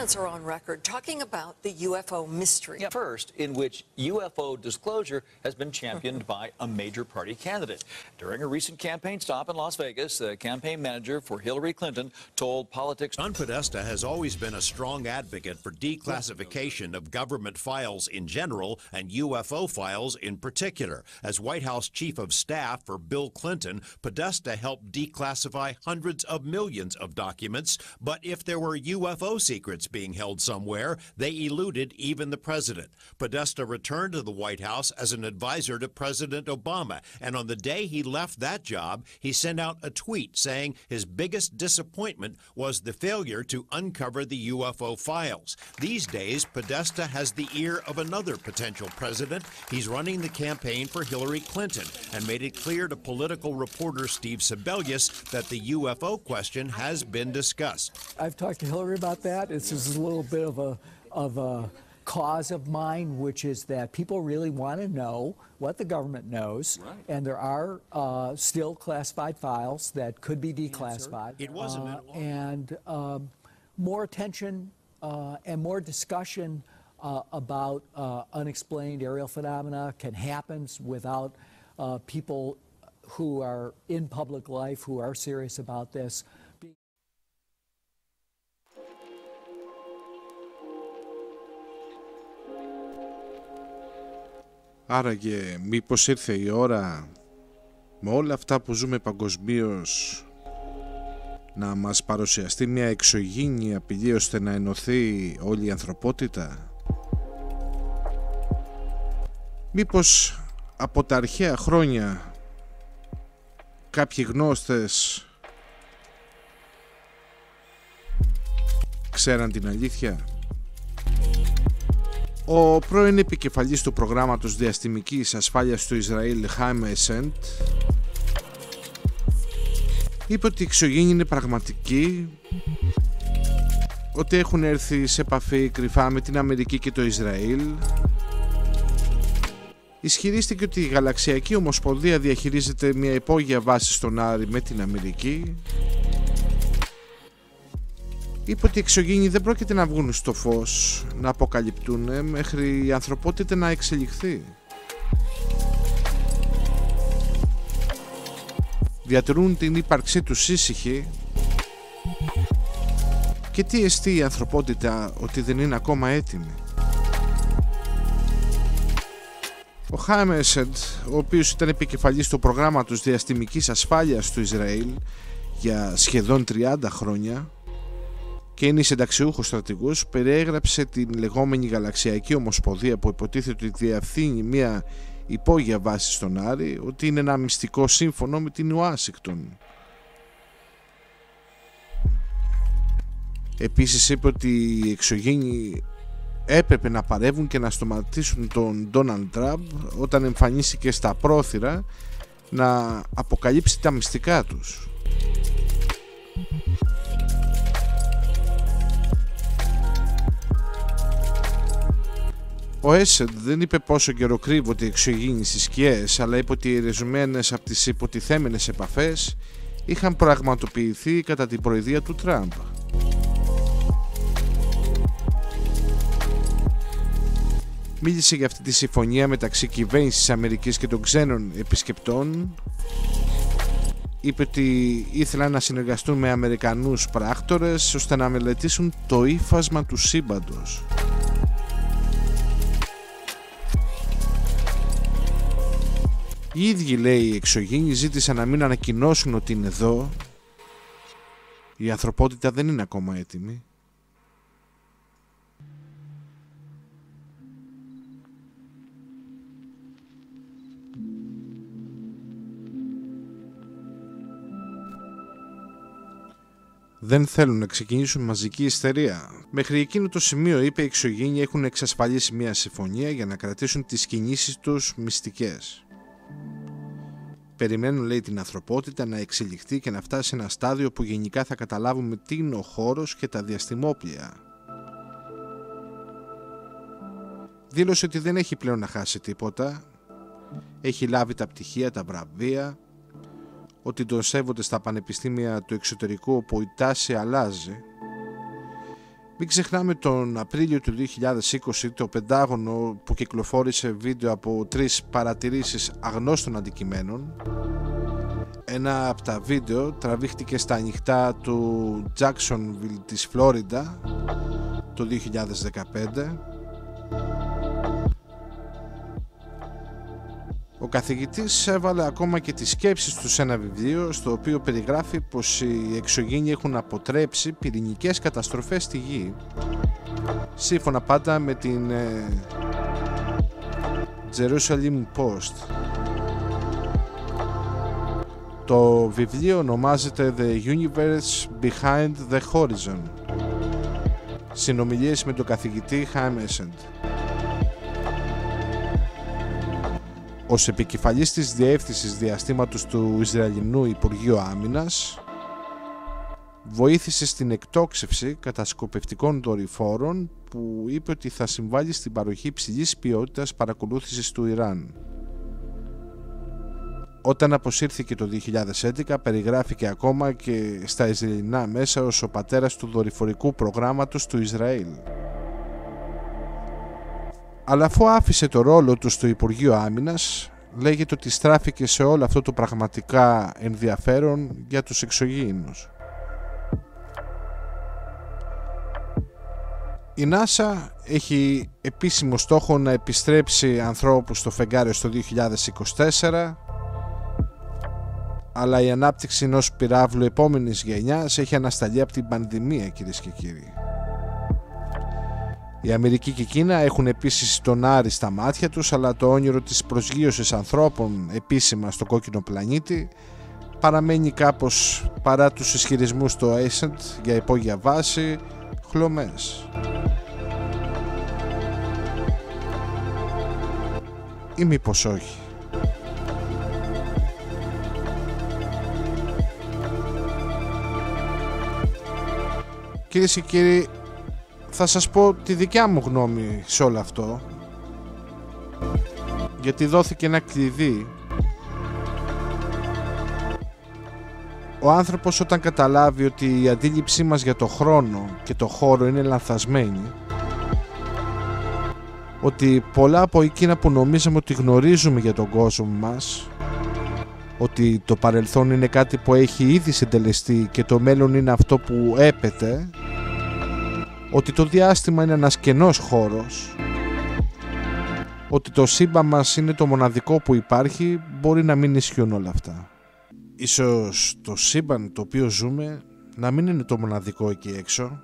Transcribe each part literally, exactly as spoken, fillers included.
presidents are on record talking about the U F O mystery. Yeah, first, in which U F O disclosure has been championed by a major party candidate. During a recent campaign stop in Las Vegas, the campaign manager for Hillary Clinton told politics... John Podesta has always been a strong advocate for declassification of government files in general and U F O files in particular. As White House Chief of Staff for Bill Clinton, Podesta helped declassify hundreds of millions of documents, but if there were U F O secrets being held somewhere, they eluded even the president. Podesta returned to the White House as an advisor to President Obama, and on the day he left that job, he sent out a tweet saying his biggest disappointment was the failure to uncover the U F O files. These days, Podesta has the ear of another potential president. He's running the campaign for Hillary Clinton and made it clear to political reporter Steve Sebelius that the U F O question has been discussed. I've talked to Hillary about that. It's just a little bit of a of a cause of mine, which is that people really want to know what the government knows, right. And there are uh, still classified files that could be declassified. It wasn't uh, at all. And um, more attention uh, and more discussion uh, about uh, unexplained aerial phenomena can happen without uh, people who are in public life, who are serious about this. Άραγε μήπως ήρθε η ώρα με όλα αυτά που ζούμε παγκοσμίως να μας παρουσιαστεί μια εξωγήινη απειλή ώστε να ενωθεί όλη η ανθρωπότητα? Μήπως από τα αρχαία χρόνια κάποιοι γνώστες ξέραν την αλήθεια? Ο πρώην επικεφαλής του προγράμματος διαστημικής ασφάλειας του Ισραήλ, Χάιμ Εσέντ, είπε ότι η εξωγήινη είναι πραγματική, ότι έχουν έρθει σε επαφή κρυφά με την Αμερική και το Ισραήλ. Ισχυρίστηκε ότι η Γαλαξιακή Ομοσπονδία διαχειρίζεται μια υπόγεια βάση στον Άρη με την Αμερική. Είπε ότι οι εξωγήινοι δεν πρόκειται να βγουν στο φως, να αποκαλυπτούν μέχρι η ανθρωπότητα να εξελιχθεί. Διατηρούν την ύπαρξή τους ήσυχη. Και τι εστί η ανθρωπότητα ότι δεν είναι ακόμα έτοιμη? Ο Χάιμ Εσέντ, ο οποίος ήταν επικεφαλής του προγράμματος διαστημικής ασφάλειας του Ισραήλ για σχεδόν τριάντα χρόνια και είναι συνταξιούχος στρατηγός, περιέγραψε την λεγόμενη Γαλαξιακή Ομοσπονδία που υποτίθεται ότι διευθύνει μια υπόγεια βάση στον Άρη, ότι είναι ένα μυστικό σύμφωνο με την Ουάσιγκτον. Επίσης είπε ότι οι εξωγήινοι έπρεπε να παρεύουν και να σταματήσουν τον Ντόναλντ Τραμπ όταν εμφανίστηκε στα πρόθυρα να αποκαλύψει τα μυστικά τους. Ο Έσεντ δεν είπε πόσο καιρό κρύβονται οι εξωγήινοι στις σκιές, αλλά είπε ότι οι ερεζομένες από τις υποτιθέμενες επαφές είχαν πραγματοποιηθεί κατά την προεδρία του Τραμπ. Μίλησε για αυτή τη συμφωνία μεταξύ κυβέρνησης της Αμερικής και των ξένων επισκεπτών. Είπε ότι ήθελαν να συνεργαστούν με Αμερικανούς πράκτορες ώστε να μελετήσουν το ύφασμα του σύμπαντος. Οι ίδιοι, λέει, οι εξωγήινοι ζήτησαν να μην ανακοινώσουν ότι είναι εδώ. Η ανθρωπότητα δεν είναι ακόμα έτοιμη. Δεν θέλουν να ξεκινήσουν μαζική ιστερία. Μέχρι εκείνο το σημείο, είπε, οι εξωγήινοι έχουν εξασφαλίσει μια συμφωνία για να κρατήσουν τις κινήσεις τους μυστικές. Περιμένουν, λέει, την ανθρωπότητα να εξελιχθεί και να φτάσει σε ένα στάδιο που γενικά θα καταλάβουμε τι είναι ο χώρος και τα διαστημόπλια. Δήλωσε ότι δεν έχει πλέον να χάσει τίποτα. Έχει λάβει τα πτυχία, τα βραβεία, ότι τον σέβονται στα πανεπιστήμια του εξωτερικού όπου η τάση αλλάζει. Μην ξεχνάμε τον Απρίλιο του δύο χιλιάδες είκοσι το Πεντάγωνο που κυκλοφόρησε βίντεο από τρεις παρατηρήσεις αγνώστων αντικειμένων. Ένα από τα βίντεο τραβήχτηκε στα ανοιχτά του Jacksonville της Φλόριντα το δύο χιλιάδες δεκαπέντε. Ο καθηγητής έβαλε ακόμα και τις σκέψεις του σε ένα βιβλίο στο οποίο περιγράφει πως οι εξωγήινοι έχουν αποτρέψει πυρηνικές καταστροφές στη Γη, σύμφωνα πάντα με την ε, Jerusalem Post. Το βιβλίο ονομάζεται The Universe Behind the Horizon. Συνομιλίες με τον καθηγητή Chaim Essent. Ως επικεφαλής της Διεύθυνσης Διαστήματος του Ισραηλινού Υπουργείου Άμυνας, βοήθησε στην εκτόξευση κατασκοπευτικών δορυφόρων που είπε ότι θα συμβάλλει στην παροχή υψηλής ποιότητας παρακολούθησης του Ιράν. Όταν αποσύρθηκε το δύο χιλιάδες έντεκα, περιγράφηκε ακόμα και στα Ισραηλινά μέσα ως ο πατέρας του δορυφορικού προγράμματος του Ισραήλ. Αλλά αφού άφησε το ρόλο του στο Υπουργείο Άμυνας, λέγεται ότι στράφηκε σε όλο αυτό το πραγματικά ενδιαφέρον για τους εξωγήινους. Η NASA έχει επίσημο στόχο να επιστρέψει ανθρώπους στο φεγγάρι στο δύο χιλιάδες είκοσι τέσσερα, αλλά η ανάπτυξη ενός πυράβλου επόμενης γενιάς έχει ανασταλεί από την πανδημία, κυρίες και κύριοι. Η Αμερική και η Κίνα έχουν επίσης τον Άρη στα μάτια τους, αλλά το όνειρο της προσγείωσης ανθρώπων επίσημα στο κόκκινο πλανήτη παραμένει κάπως, παρά τους ισχυρισμούς του Essent για υπόγεια βάση, χλωμές. Ή μήπως όχι. Κυρίες και κύριοι, θα σας πω τη δικιά μου γνώμη σε όλο αυτό, γιατί δόθηκε ένα κλειδί. Ο άνθρωπος όταν καταλάβει ότι η αντίληψή μας για το χρόνο και το χώρο είναι λανθασμένη, ότι πολλά από εκείνα που νομίζαμε ότι γνωρίζουμε για τον κόσμο μας, ότι το παρελθόν είναι κάτι που έχει ήδη συντελεστεί και το μέλλον είναι αυτό που έπεται, ότι το διάστημα είναι ένας κενός χώρος, ότι το σύμπαν μας είναι το μοναδικό που υπάρχει, μπορεί να μην ισχύουν όλα αυτά. Ίσως το σύμπαν το οποίο ζούμε να μην είναι το μοναδικό εκεί έξω.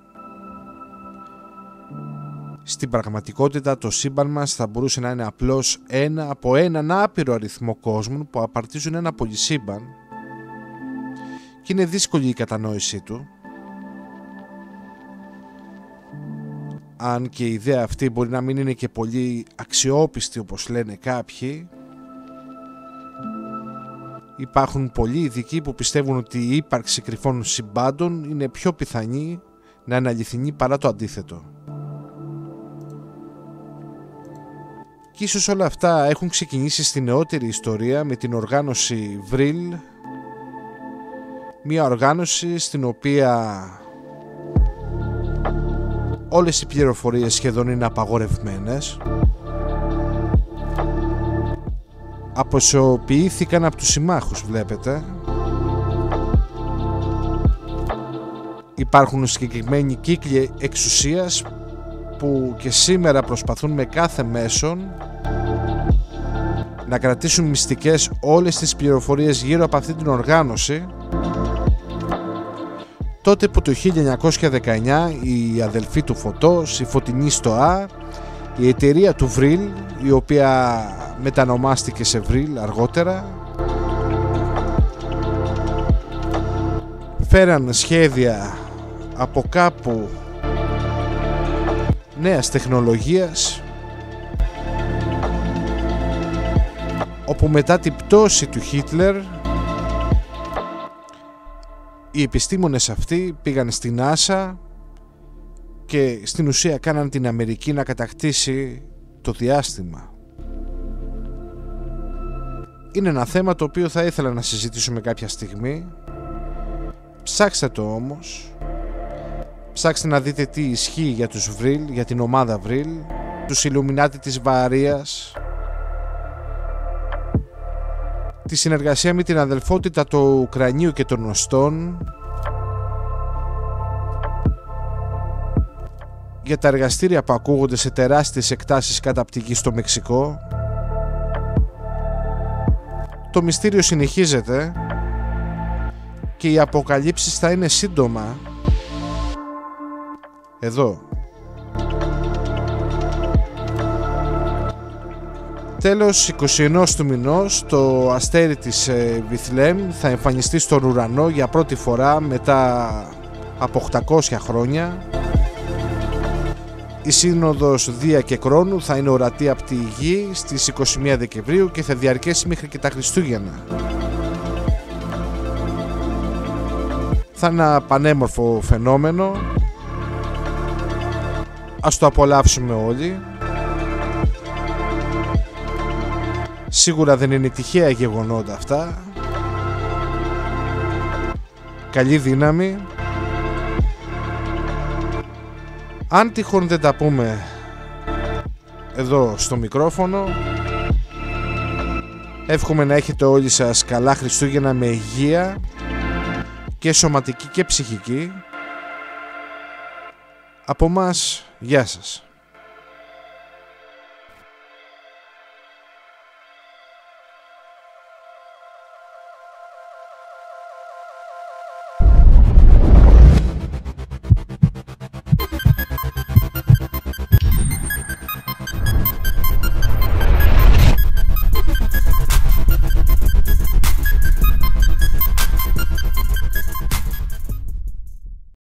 Στην πραγματικότητα το σύμπαν μας θα μπορούσε να είναι απλώς ένα από έναν άπειρο αριθμό κόσμων που απαρτίζουν ένα πολυσύμπαν και είναι δύσκολη η κατανόησή του. Αν και η ιδέα αυτή μπορεί να μην είναι και πολύ αξιόπιστη όπως λένε κάποιοι, υπάρχουν πολλοί ειδικοί που πιστεύουν ότι η ύπαρξη κρυφών συμπάντων είναι πιο πιθανή να είναι αληθινή παρά το αντίθετο. Και ίσως όλα αυτά έχουν ξεκινήσει στη νεότερη ιστορία με την οργάνωση Vril, μια οργάνωση στην οποία όλες οι πληροφορίες σχεδόν είναι απαγορευμένες, αποσιοποιήθηκαν από τους συμμάχους, βλέπετε. Υπάρχουν συγκεκριμένοι κύκλοι εξουσίας που και σήμερα προσπαθούν με κάθε μέσον να κρατήσουν μυστικές όλες τις πληροφορίες γύρω από αυτή την οργάνωση, τότε που το χίλια εννιακόσια δεκαεννιά η αδελφή του Φωτός, η Φωτεινή Στοά, η εταιρεία του Vril, η οποία μετανομάστηκε σε Vril αργότερα, φέραν σχέδια από κάπου νέας τεχνολογίας, όπου μετά την πτώση του Χίτλερ οι επιστήμονες αυτοί πήγαν στην NASA και στην ουσία κάναν την Αμερική να κατακτήσει το διάστημα. Είναι ένα θέμα το οποίο θα ήθελα να συζητήσουμε κάποια στιγμή. Ψάξτε το όμως. Ψάξτε να δείτε τι ισχύει για τους Βρυλ, για την ομάδα Βρυλ, τους Ιλουμινάτι της Βαρίας, τη συνεργασία με την αδελφότητα του Ουκρανίου και των Οστών, για τα εργαστήρια που ακούγονται σε τεράστιες εκτάσεις καταπτυγή στο Μεξικό. Το μυστήριο συνεχίζεται και οι αποκαλύψεις θα είναι σύντομα εδώ. Τέλος, εικοστή ενάτη του μηνός, το αστέρι της Βιθλέμ θα εμφανιστεί στον ουρανό για πρώτη φορά μετά από οκτακόσια χρόνια. Η σύνοδος Δία και Κρόνου θα είναι ορατή από τη Γη στις είκοσι μία Δεκεμβρίου και θα διαρκέσει μέχρι και τα Χριστούγεννα. Θα είναι ένα πανέμορφο φαινόμενο. Ας το απολαύσουμε όλοι. Σίγουρα δεν είναι τυχαία γεγονότα αυτά. Καλή δύναμη. Αν τυχόν δεν τα πούμε εδώ στο μικρόφωνο, εύχομαι να έχετε όλοι σας καλά Χριστούγεννα με υγεία και σωματική και ψυχική. Από μας, γεια σας.